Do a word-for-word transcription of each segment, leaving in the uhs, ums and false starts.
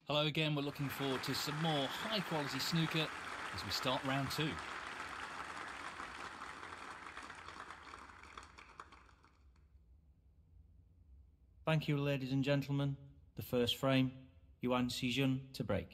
Hello again, we're looking forward to some more high quality snooker as we start round two. Thank you, ladies and gentlemen. The first frame, Yuan Sijun to break.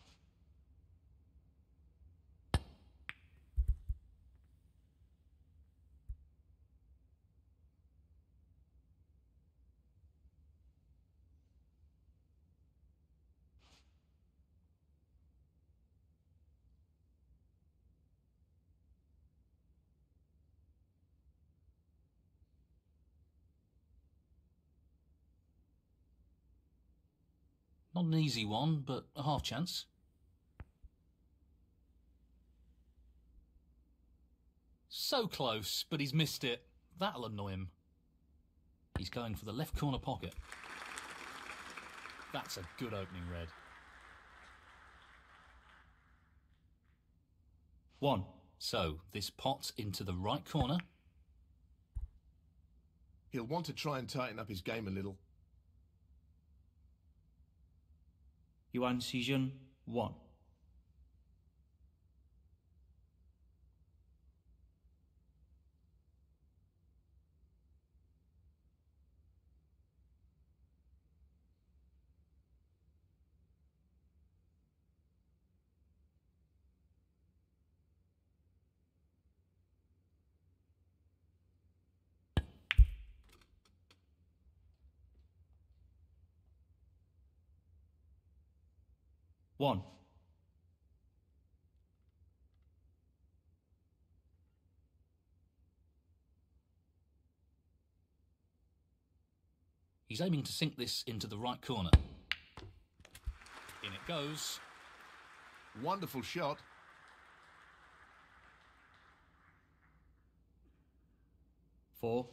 Not an easy one, but a half chance. So close, but he's missed it. That'll annoy him. He's going for the left corner pocket. That's a good opening red. One. So, this pot into the right corner. He'll want to try and tighten up his game a little. Yuan Sijun, one. One. He's aiming to sink this into the right corner. In it goes. Wonderful shot. Four.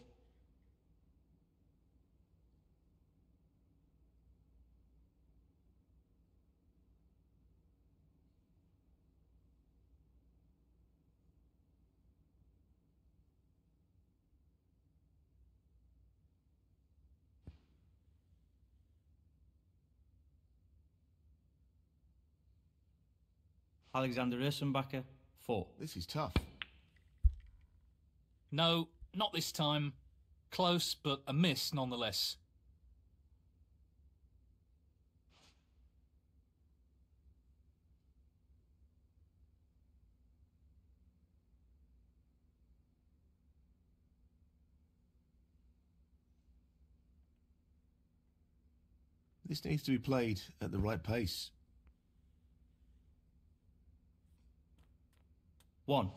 Alexander Ursenbacher, four. This is tough. No, not this time. Close, but a miss nonetheless. This needs to be played at the right pace. One.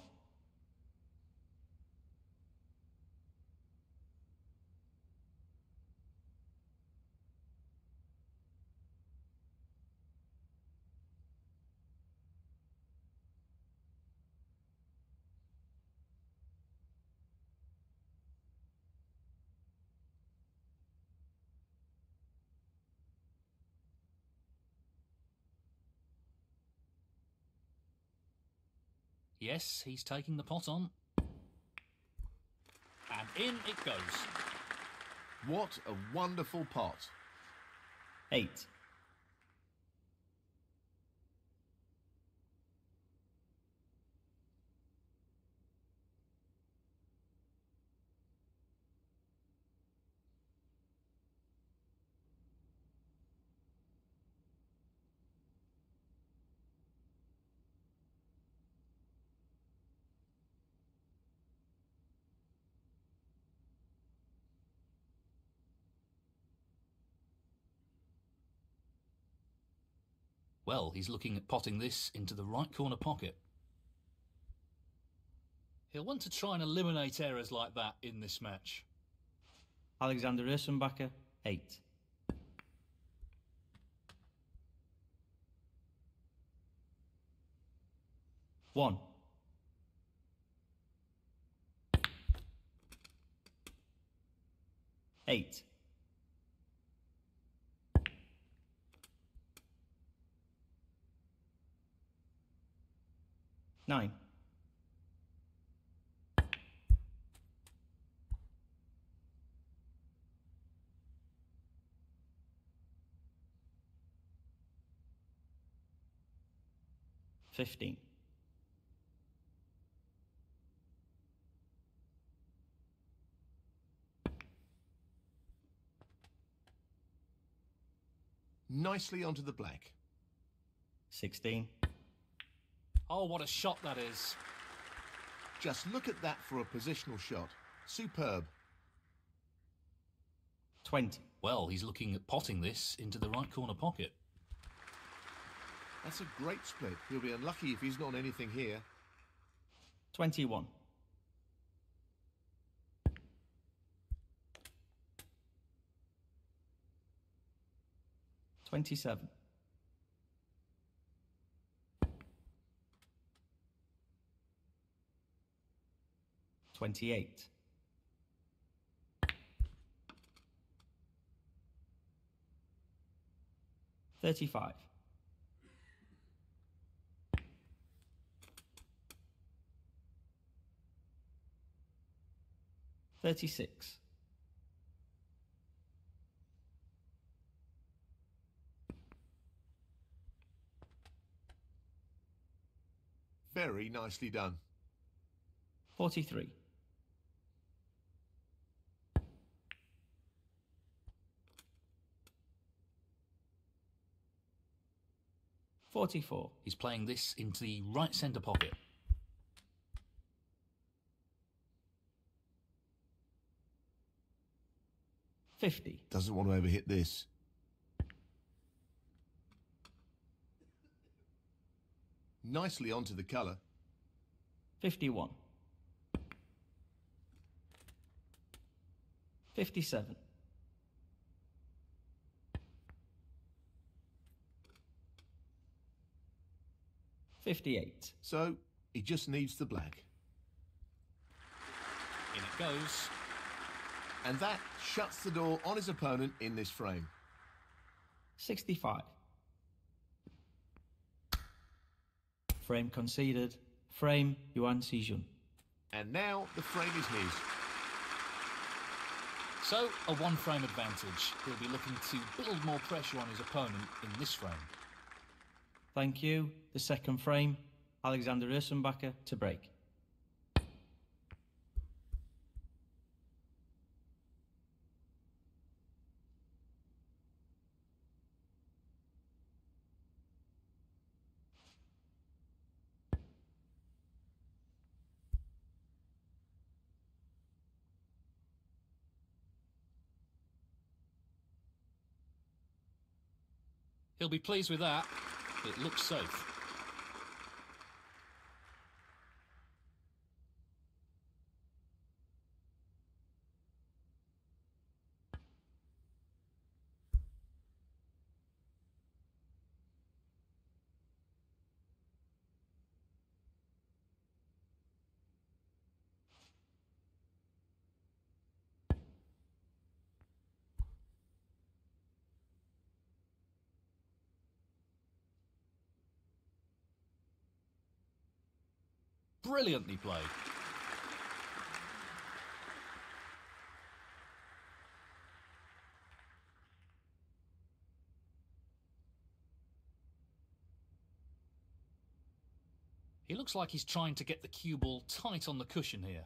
Yes, he's taking the pot on. And in it goes. What a wonderful pot. Eight. Well, he's looking at potting this into the right corner pocket. He'll want to try and eliminate errors like that in this match. Alexander Ursenbacher, eight. One. Eight. Nine. fifteen. Nicely onto the black. sixteen. Oh, what a shot that is. Just look at that for a positional shot. Superb. twenty. Well, he's looking at potting this into the right corner pocket. That's a great split. He'll be unlucky if he's not on anything here. twenty-one. twenty-seven. twenty-eight. thirty-five. thirty-six. Very nicely done. forty-three. forty-four. He's playing this into the right centre pocket. fifty. Doesn't want to overhit this. Nicely onto the colour. fifty-one. fifty-seven. fifty-eight. So, he just needs the black. In it goes. And that shuts the door on his opponent in this frame. sixty-five. Frame conceded. Frame, Yuan Sijun. And now the frame is his. So, a one-frame advantage. He'll be looking to build more pressure on his opponent in this frame. Thank you. The second frame, Alexander Ursenbacher to break. He'll be pleased with that. It looks safe. Brilliantly played. He looks like he's trying to get the cue ball tight on the cushion here.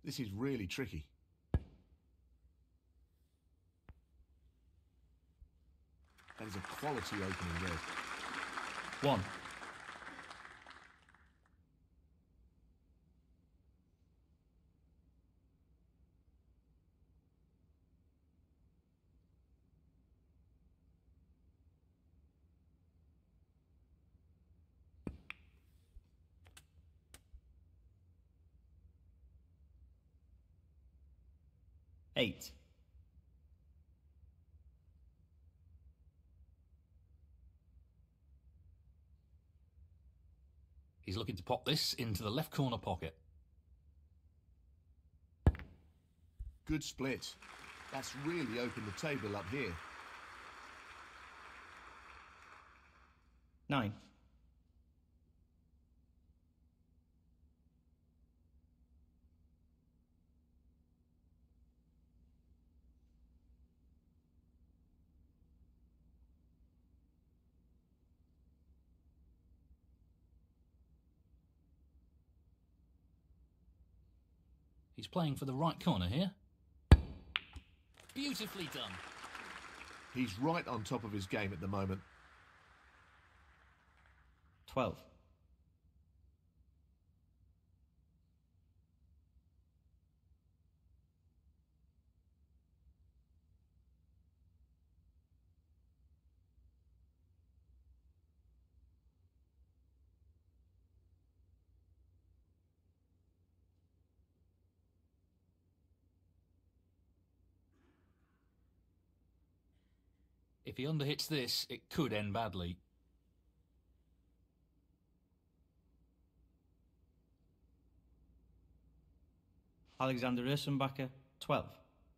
This is really tricky. That is a quality opening red. One. Eight. He's looking to pop this into the left corner pocket. Good split. That's really opened the table up here. Nine. He's playing for the right corner here. Beautifully done. He's right on top of his game at the moment. Twelve. If he underhits this, it could end badly. Alexander Ursenbacher, twelve.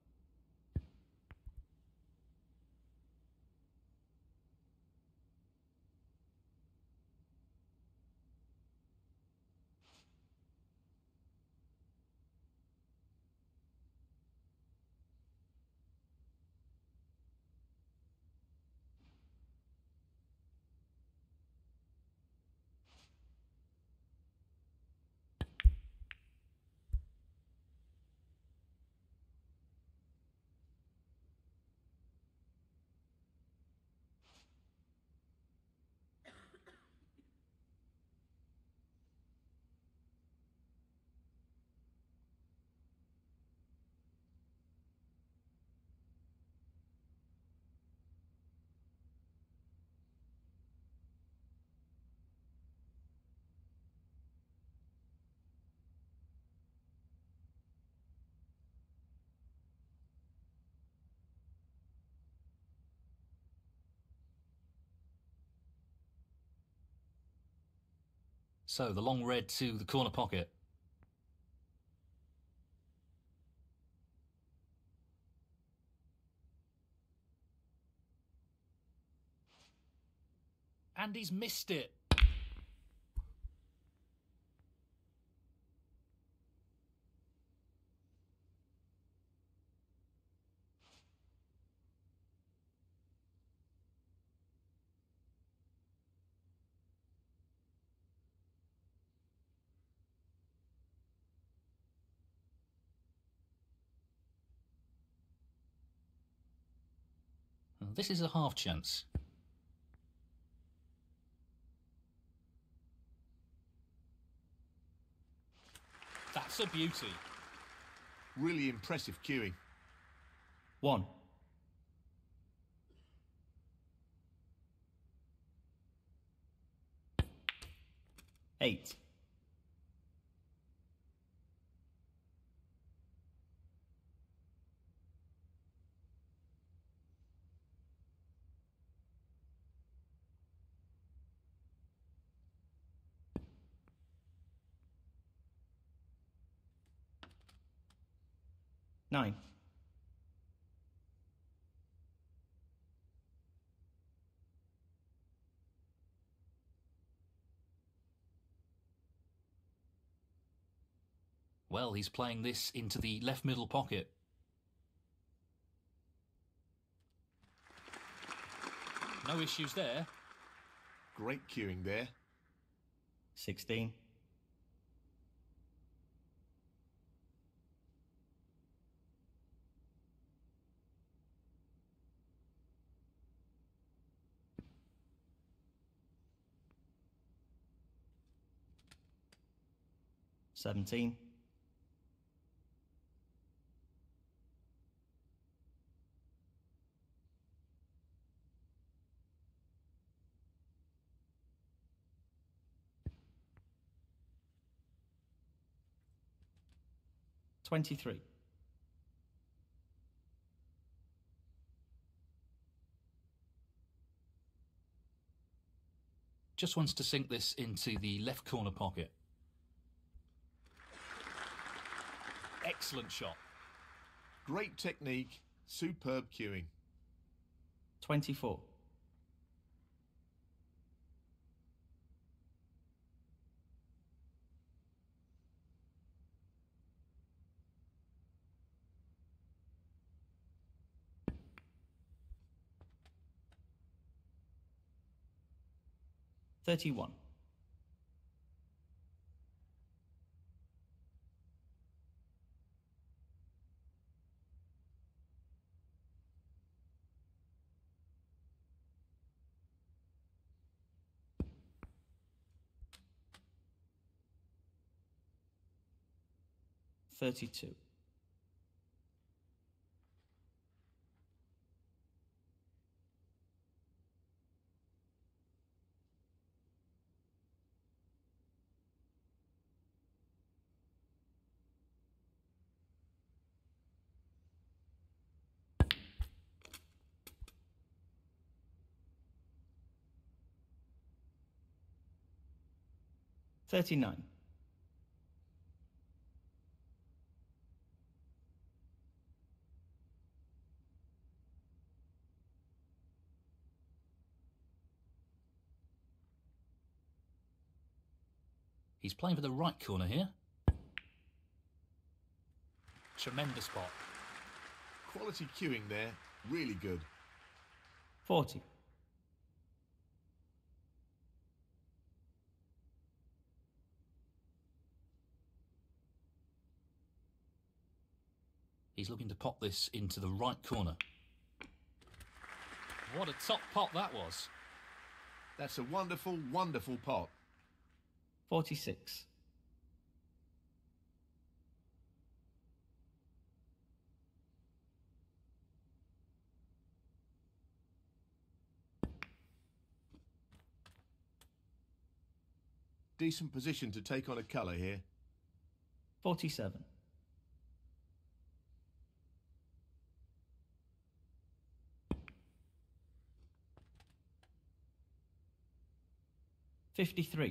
So the long red to the corner pocket. And he's missed it. This is a half chance. That's a beauty. Really impressive cueing. One. Eight. Nine. Well, he's playing this into the left middle pocket. No issues there. Great cueing there. Sixteen. seventeen. twenty-three. Just wants to sink this into the left corner pocket. Excellent shot. Great technique, superb cueing. twenty-four. thirty-one. thirty-two. thirty-nine. He's playing for the right corner here. Tremendous pot. Quality cueing there, really good. forty. He's looking to pop this into the right corner. What a top pot that was. That's a wonderful, wonderful pot. forty-six. Decent position to take on a colour here. forty-seven. fifty-three.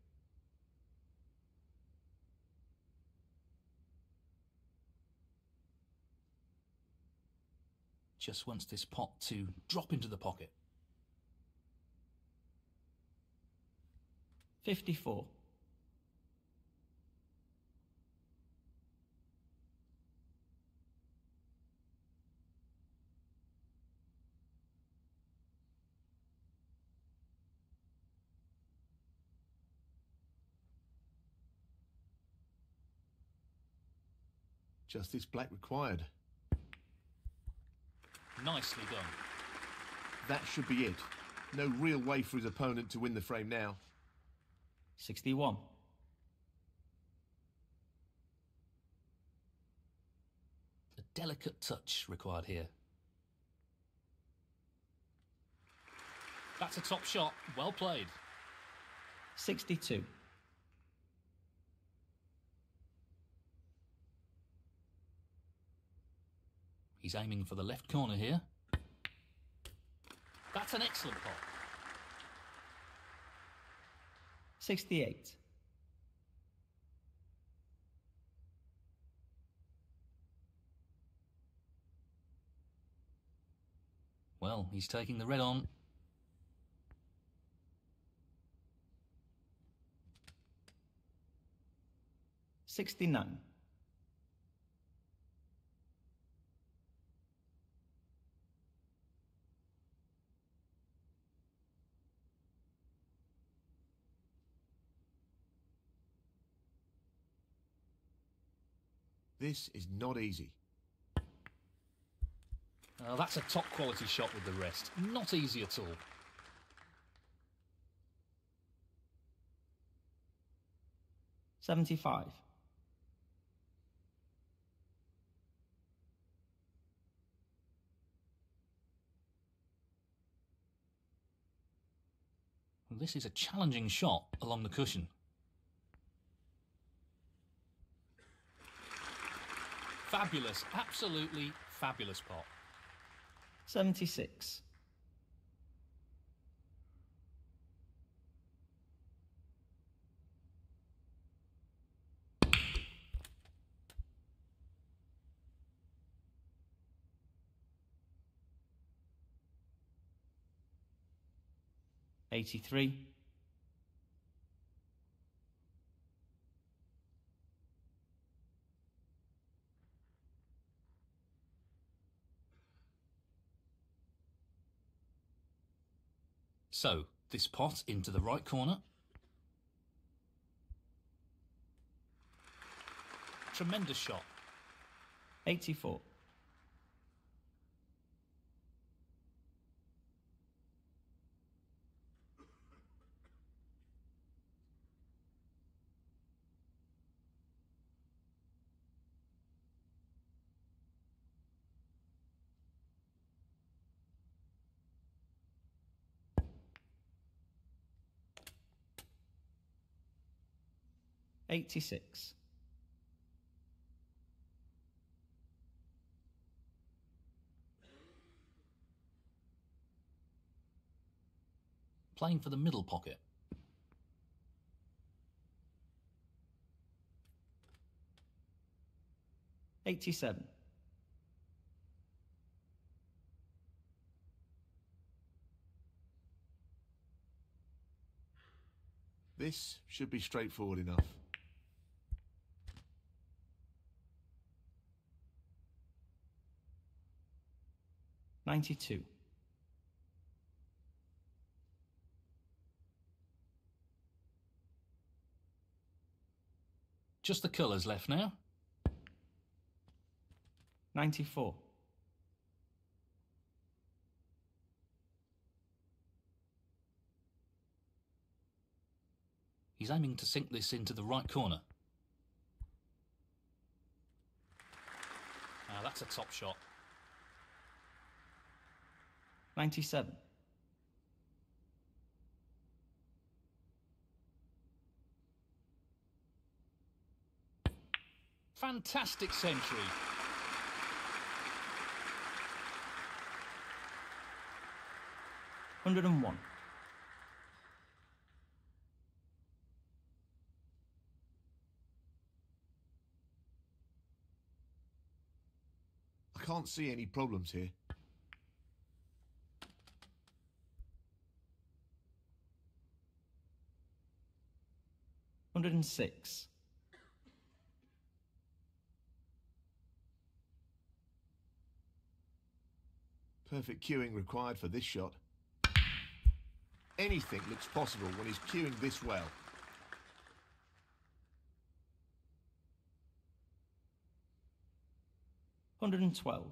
Just wants this pot to drop into the pocket. fifty-four. Just this black required. Nicely done. That should be it. No real way for his opponent to win the frame now. sixty-one. A delicate touch required here. That's a top shot. Well played. sixty-two. He's aiming for the left corner here. That's an excellent pot. sixty-eight. Well, he's taking the red on. sixty-nine. This is not easy. Oh, that's a top quality shot with the wrist. Not easy at all. seventy-five. this is a challenging shot along the cushion. Fabulous, absolutely fabulous pot. seventy-six. eighty-three. So, this pot into the right corner. Tremendous shot. eighty-four. eighty-six. Playing for the middle pocket. eighty-seven. This should be straightforward enough. ninety-two. Just the colours left now. ninety-four. He's aiming to sink this into the right corner. Now that's a top shot. ninety-seven. Fantastic century. one hundred and one. I can't see any problems here. one hundred and six. Perfect cueing required for this shot. Anything looks possible when he's cueing this well. one hundred and twelve.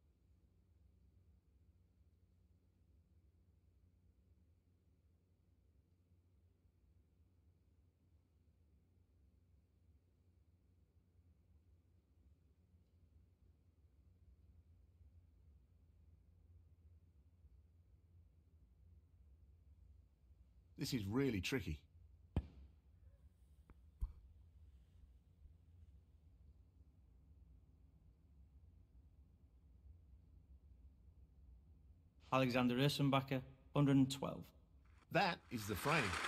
This is really tricky. Alexander Ursenbacher, one hundred and twelve. That is the frame.